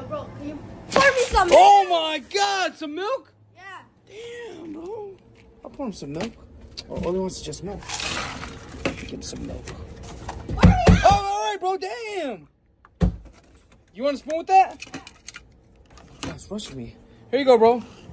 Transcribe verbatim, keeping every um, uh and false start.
bro, can you pour me some milk? Oh my God, some milk? Yeah. Damn, bro. I'll pour him some milk. Oh, all he wants is just milk. Give him some milk. What are you? Oh, all right, bro. Damn. You want a spoon with that? Yeah. Oh, it's rushing me. Here you go, bro.